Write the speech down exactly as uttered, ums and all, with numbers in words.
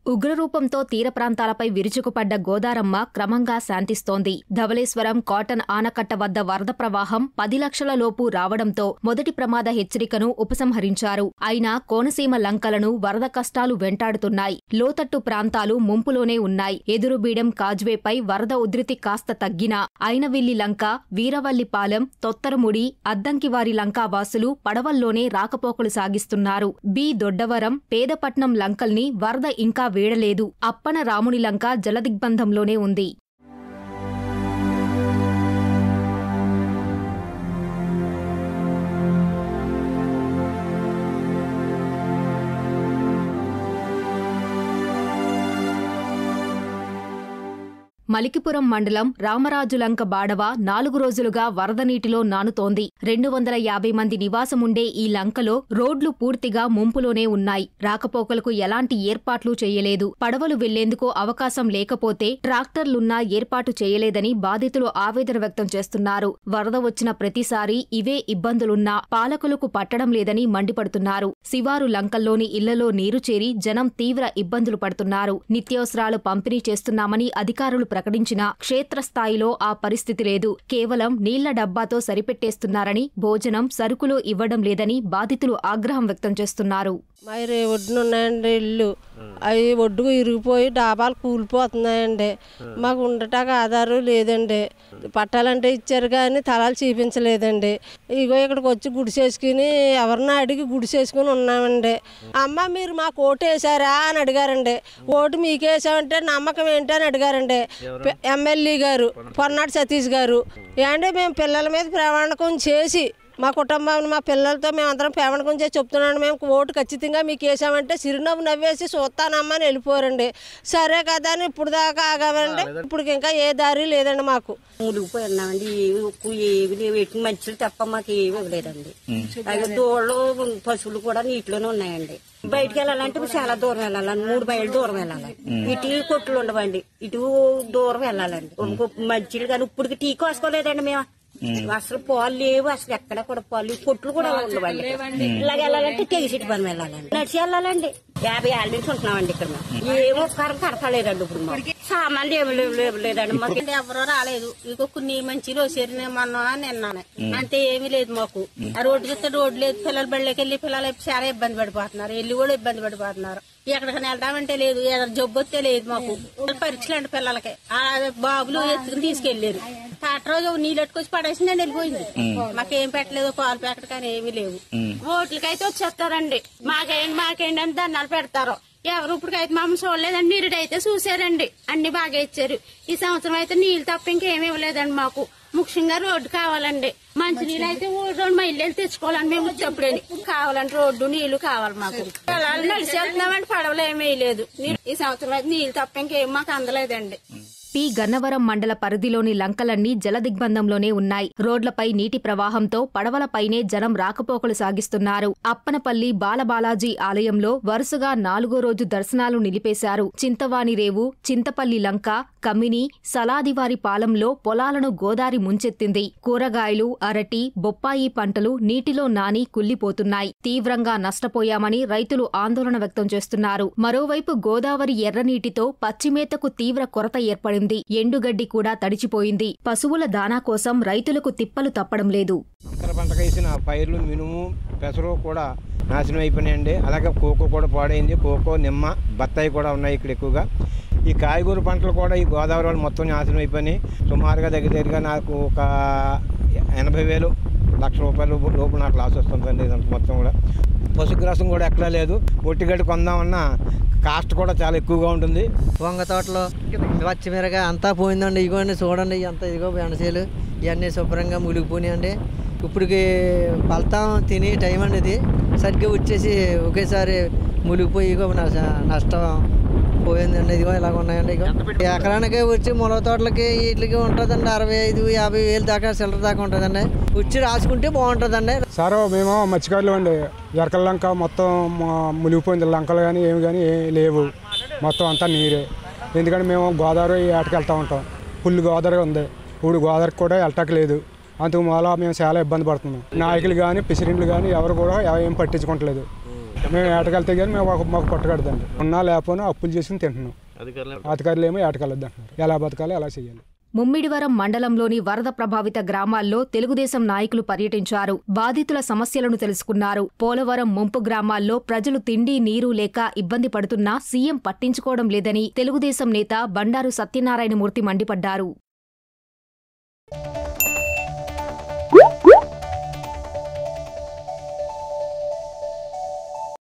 ఉగ్రరూపంతో తీర ప్రాంతాలపై విరుచుకుపడ్డ గోదారమ్మ క్రమంగా శాంతిస్తోంది. ధవళేశ్వరం కాటన్ ఆనకట్ట వద్ద వరద ప్రవాహం పది లక్షల లోపు రావడంతో మొదటి ప్రమాద హెచ్చరికను ఉపసంహరించారు. అయినా కోనసీమ లంకలను వరద కష్టాలు వెంటాడుతున్నాయి. లోతట్టు ప్రాంతాలు ముంపులోనే ఉన్నాయి. ఎదురుబీడెం కాజ్వేపై వరద ఉధృతి కాస్త తగ్గినా అయినవిల్లి లంక, వీరవల్లిపాలెం, తొత్తరముడి, అద్దంకివారి లంకా వాసులు పడవల్లోనే రాకపోకలు సాగిస్తున్నారు. బి దొడ్డవరం, పేదపట్నం లంకల్ని వరద ఇంకా వీడలేదు. అప్పన రాముని లంక జలదిగ్బంధంలోనే ఉంది. మలికిపురం మండలం రామరాజులంక బాడవ నాలుగు రోజులుగా వరద నీటిలో నానుతోంది. రెండు వందల యాభై మంది నివాసముండే ఈ లంకలో రోడ్లు పూర్తిగా ముంపులోనే ఉన్నాయి. రాకపోకలకు ఎలాంటి ఏర్పాట్లు చేయలేదు. పడవలు వెళ్లేందుకు అవకాశం లేకపోతే ట్రాక్టర్లున్నా ఏర్పాటు చేయలేదని బాధితులు ఆవేదన వ్యక్తం చేస్తున్నారు. వరద వచ్చిన ప్రతిసారి ఇవే ఇబ్బందులున్నా పాలకులకు పట్టడం లేదని మండిపడుతున్నారు. శివారు లంకల్లోని ఇళ్లలో నీరు చేరి జనం తీవ్ర ఇబ్బందులు పడుతున్నారు. నిత్యావసరాలు పంపిణీ చేస్తున్నామని అధికారులు ప్రకటించినా క్షేత్రస్థాయిలో ఆ పరిస్థితి లేదు. కేవలం నీళ్ల డబ్బాతో సరిపెట్టేస్తున్నారని, భోజనం, సరుకులు ఇవ్వడం లేదని బాధితులు ఆగ్రహం వ్యక్తం చేస్తున్నారు. మరి ఒడ్డునున్నాయండి ఇల్లు, అవి ఒడ్డుకు ఇరిగిపోయి డాబాలు కూలిపోతున్నాయండి. మాకు ఉండటానికి ఆధారం లేదండి. పట్టాలంటే ఇచ్చారు కానీ తలాలు చూపించలేదండి. ఇగో ఇక్కడికి వచ్చి గుడిసేసుకుని ఎవరన్నా అడిగి గుడిసేసుకుని ఉన్నామండి. అమ్మ మీరు మాకు ఓటు వేసారా అని అడిగారండి. ఓటు మీకేసామంటే నమ్మకం ఏంటి అని అడిగారండి ఎమ్మెల్యే గారు పొన్నాడు సతీష్ గారు. ఏంటంటే మేము పిల్లల మీద ప్రమాణకం చేసి మా కుటుంబాన్ని మా పిల్లలతో మేమందరం పేమణకం చేసి చెప్తున్నాను, మేము ఓటు ఖచ్చితంగా మీకు వేసామంటే చిరునవ్వు నవ్వేసి చూస్తానమ్మని వెళ్ళిపోరండి. సరే కదా అని ఇప్పుడు దాకా ఆగామండి. ఇప్పుడు ఇంకా ఏ దారి లేదండి. మాకు మునిగిపోయి ఉన్నామండి. ఏమి ఏమి ఎటు మంచులు తప్ప మాకు ఏమి ఇవ్వలేదండి. అలాగే దూడలు పశువులు కూడా నీటిలోనే ఉన్నాయండి. బయటకు వెళ్ళాలంటే చాలా దూరం వెళ్ళాలండి. మూడు మైళ్ళు దూరం వెళ్ళాలి. ఇటు కొట్లు ఉండవండి, ఇటు దూరం వెళ్ళాలండి. మంచిలు కానీ ఇప్పటికి టీ కోసుకోలేదండి మేము. అసలు పాలు లేవు, అసలు ఎక్కడ కూడా పాలు కొట్లు కూడా ఉండవండి. ఇలాగ వెళ్ళాలంటే తెగిసిటి పని వెళ్ళాలండి, నడిచి వెళ్ళాలండి. యాభై ఏళ్ళ నుంచి ఉంటున్నామండి ఇక్కడ. ఏమో ఉపకారం కడతలేదండి. ఇప్పుడు మాకు సామాన్లు ఏమి లేవు లేదండి. మాకు ఎవరో రాలేదు. ఇక కొన్ని మంచిలు వచ్చేమన్నా నిన్నాను అంతే, ఏమీ లేదు మాకు. ఆ రోడ్డు చూస్తే రోడ్డు లేదు. పిల్లలు బళ్ళకి వెళ్ళి పిల్లలు చాలా ఇబ్బంది పడిపోతున్నారు. వెళ్ళి కూడా ఇబ్బంది పడిపోతున్నారు. ఎక్కడికైనా వెళ్దామంటే లేదు, ఏదైనా జబ్బు వస్తే లేదు. మాకు పరీక్షలు అండి పిల్లలకి. ఆ బాబులు ఎత్తుకుని తీసుకెళ్లారు. టాటరోజు నీళ్ళు ఎట్టుకొచ్చి పడేసిందని వెళ్ళిపోయింది. మాకేం పెట్టలేదు, పాలు ప్యాకెట్ కానీ ఏమీ లేవు. ఓట్లకైతే వచ్చేస్తారండి. మాకేంటి మాకేంటి అని దండాలు పెడతారు. ఎవరు ఇప్పటికైతే మమ్మల్ని చూడలేదండి. నీరుడైతే చూసారండి, అన్ని బాగా ఇచ్చారు. ఈ సంవత్సరం అయితే నీళ్లు తప్ప ఇంకేమీ ఇవ్వలేదండి. మాకు ముఖ్యంగా రోడ్డు కావాలండి. మంచి నీళ్ళు అయితే రెండు మైళ్ళు తెచ్చుకోవాలండి. మేము వచ్చేప్పుడేని కావాలండి, రోడ్డు నీళ్లు కావాలి మాకు. నడిచి వెళ్తున్నామండి, పడవలు ఏమీ లేదు. ఈ సంవత్సరం అయితే నీళ్లు తప్ప ఇంకేం మాకు అందలేదండి. పి గన్నవరం మండల పరిధిలోని లంకలన్నీ జలదిగ్బంధంలోనే ఉన్నాయి. రోడ్లపై నీటి ప్రవాహంతో పడవలపైనే జనం రాకపోకలు సాగిస్తున్నారు. అప్పనపల్లి బాలబాలాజీ ఆలయంలో వరుసగా నాలుగో రోజు దర్శనాలు నిలిపేశారు. చింతవానిరేవు, చింతపల్లి లంక, కమిని, సలాదివారి పాలెంలో పొలాలను గోదారి ముంచెత్తింది. కూరగాయలు, అరటి, బొప్పాయి పంటలు నీటిలో నాని కుళ్లిపోతున్నాయి. తీవ్రంగా నష్టపోయామని రైతులు ఆందోళన వ్యక్తం చేస్తున్నారు. మరోవైపు గోదావరి ఎర్రనీటితో పచ్చిమేతకు తీవ్ర కొరత ఏర్పడింది. ఎండుగడ్డి కూడా తడిచిపోయింది. పశువుల దానా కోసం రైతులకు తిప్పలు తప్పడం లేదు. అంతర పంటకు వేసిన పైర్లు, మినుము, పెసరు కూడా నాశనం అయిపోయినాయండి. అలాగే కోకో కూడా పాడైంది. కోకో, నిమ్మ, బత్తాయి కూడా ఉన్నాయి ఇక్కడ ఎక్కువగా. ఈ కాయగూర పంటలు కూడా ఈ గోదావరి వాళ్ళు మొత్తం నాశనం అయిపోయినాయి. సుమారుగా దగ్గర దగ్గరగా నాకు ఒక ఎనభై వేలు లక్ష రూపాయలు లోపు నాకు లాస్ వస్తుందండి. ఇదంతా మొత్తం కూడా పశుగ్రాసం కూడా ఎక్కడా లేదు. ఒట్టిగడ్డి కొందామన్నా కాస్ట్ కూడా చాలా ఎక్కువగా ఉంటుంది. వంగ తోటలో పచ్చిమిరగా అంతా పోయిందండి. ఇగోండి చూడండి, అంత ఇదిగో బెండసేలు ఇవన్నీ శుభ్రంగా మునిగిపోయినాయండి. ఇప్పటికి ఫలితం తిని టైం అండి ఇది. సరిగ్గా వచ్చేసి ఒకేసారి మునిగిపోయి ఇగో నష్టం పోయిందండి. ఇదిగో ఇలాగ ఉన్నాయండి. ఇగో ఎకరానికి వచ్చి మొలక తోటలకి వీటికి ఉంటుందండి అరవై ఐదు యాభై వేలు దాకా చిల్లర దాకా ఉంటుందండి. వచ్చి రాసుకుంటే బాగుంటుందండి. సార్ మేము మత్స్యకారులు అండి. ఎరకల లంక మొత్తం మునిగిపోయింది. లంకలు కానీ ఏమి కానీ లేవు, మొత్తం అంతా నీరే. ఎందుకంటే మేము గోదావరి ఏటకి వెళ్తూ ఉంటాం. ఫుల్ గోదావరి ఉంది. ఇప్పుడు గోదావరికి కూడా వెళ్ళటానికి లేదు. అందుకు మూల మేము చాలా ఇబ్బంది పడుతున్నాం. నాయకులు కానీ ప్రెసిడెంట్లు కానీ ఎవరు కూడా ఏం పట్టించుకోవట్లేదు. మేము ఏటకెళ్తే కానీ మేము ఒక- మాకు పట్టకడదండి. ఉన్నా లేకపోయినా అప్పులు చేసుకుని తింటున్నాం. అధికారులు ఏమో ఏటకెళ్ళొద్దు అంటున్నారు. ఎలా బతకాలి ఎలా చేయాలి. ముమ్మిడివరం మండలంలోని వరద ప్రభావిత గ్రామాల్లో తెలుగుదేశం నాయకులు పర్యటించారు. బాధితుల సమస్యలను తెలుసుకున్నారు. పోలవరం ముంపు గ్రామాల్లో ప్రజలు తిండి నీరు లేక ఇబ్బంది పడుతున్నా సీఎం పట్టించుకోవడం లేదని తెలుగుదేశం నేత బండారు సత్యనారాయణమూర్తి మండిపడ్డారు.